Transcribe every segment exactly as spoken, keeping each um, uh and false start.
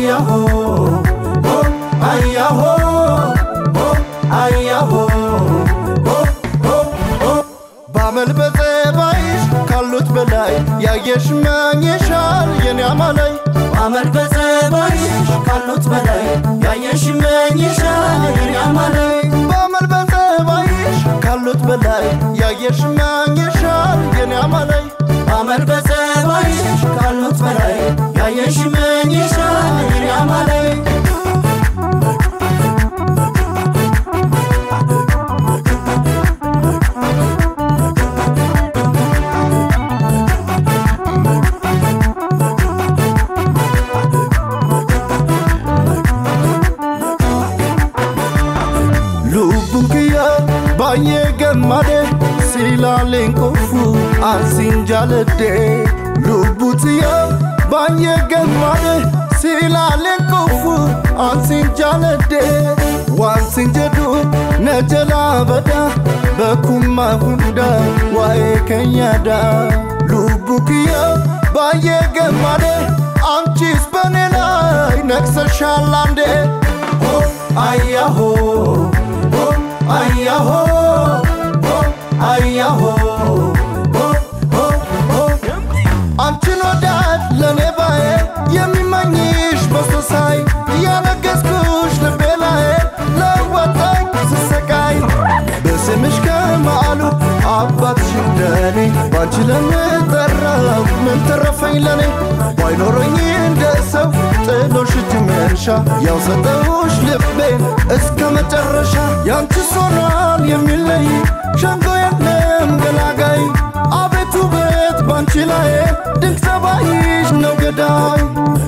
ayaho oh ayaho oh ayaho oh oh oh ባመል በጸባይሽ ካሉት በላይ ያየሽ ማኝሻል የኔ አማላይ ባመል በጸባይሽ ካሉት በላይ ያየሽ ማኝሻል የኔ አማላይ ባመል በጸባይሽ ካሉት በላይ ያየሽ ማኝሻል የኔ አማላይ ባመል በጸባይሽ ካሉት በላይ ያየሽ ማኝሻል የኔ አማላይ baye gemade silalen kofu ansinjalede lubutiya baye gemade silalen kofu ansinjalede wansinjedu najala bada bakuma hunda wae kenyada lubukiya baye gemade anchis banelai naksashalande oh ayaho oh ayaho oh ayaho oh oh oh አንቺን ወዳድ ለኔ ባዬ የሚመኝሽ በሶሳይ ያነገስኩሽ ልቤ ላይ ለወጣኝ ስሰቃይ በስምሽ ከማሉ አባትሽ እንደኔ ባንቺ ለምጠራው ምን ተረፈኝ ለኔ ባይኖረኝ እንደ ሰው ጥሎሽ እጅ መንሻ ያው ሰጠሁሽ ልቤን እስከ መጨረሻ ያንቺ ሆኗል የሚለይ ሸንጎ የለም ገላጋይ አቤቱ በት ባንቺ ላይ ድንቅ ጸባይሽ ነው ገዳይ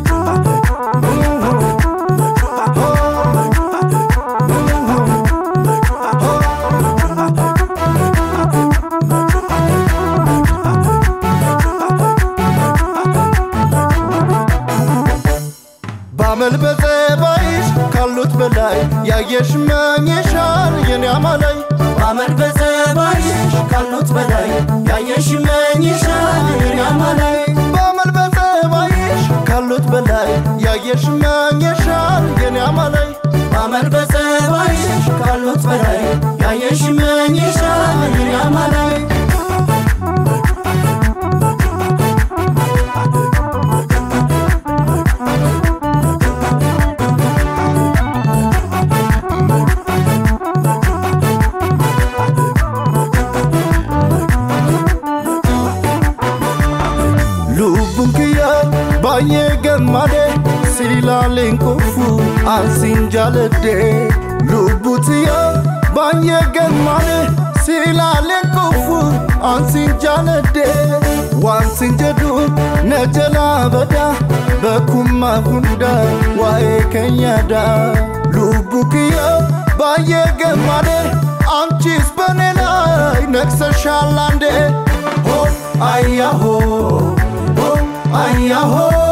ባመል በጸባይሽ ካሉት በላይ ያየሽ ማኝሻል የኔ አማላይ ባመል በጸባይሽ ካሉት በላይ ያየሽ ማኝሻል የኔ አማላይ ባመል በጸባይሽ ካሉት በላይ ያየሽ ማኝሻል የኔ አማላይ ባመል በጸባይሽ ካሉት በላይ ያየሽ ማኝሻል የኔ አማላይ baye gemade silalen kofu ansinjalede lubutiya baye gemade silalen kofu ansinjalede wansinjedu najala bada bakuma hunda wae kenyada lubukiya baye gemade anchis banelai naksashalande oh ayaho oh ayaho